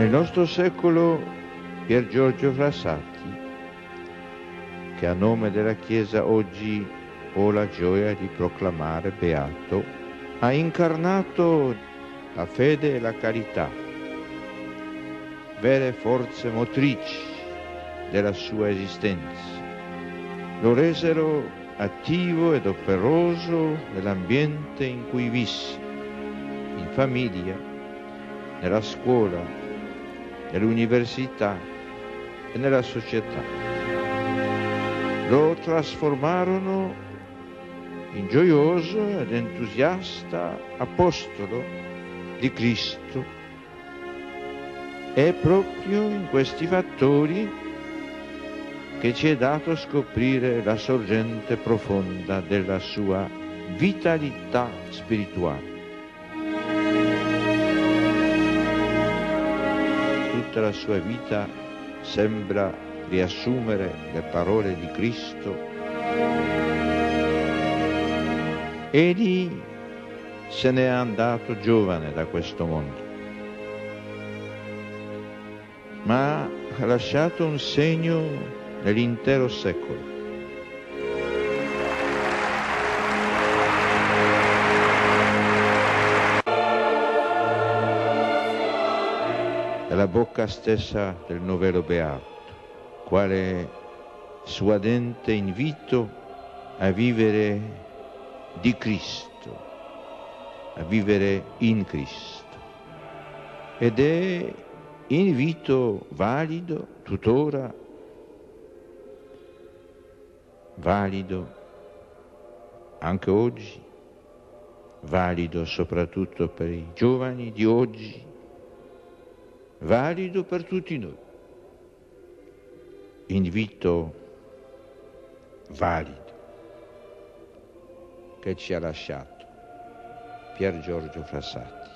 Nel nostro secolo Pier Giorgio Frassati, che a nome della Chiesa oggi ho la gioia di proclamare beato, ha incarnato la fede e la carità, vere forze motrici della sua esistenza. Lo resero attivo ed operoso nell'ambiente in cui visse, in famiglia, nella scuola, nell'università e nella società. Lo trasformarono in gioioso ed entusiasta apostolo di Cristo, e proprio in questi fattori che ci è dato scoprire la sorgente profonda della sua vitalità spirituale. Tutta la sua vita sembra riassumere le parole di Cristo. Egli se n'è andato giovane da questo mondo, ma ha lasciato un segno nell'intero secolo. È la bocca stessa del novelo beato, quale suadente invito a vivere di Cristo, a vivere in Cristo. Ed è invito valido tuttora, valido anche oggi, valido soprattutto per i giovani di oggi, valido per tutti noi. Invito valido che ci ha lasciato Pier Giorgio Frassati.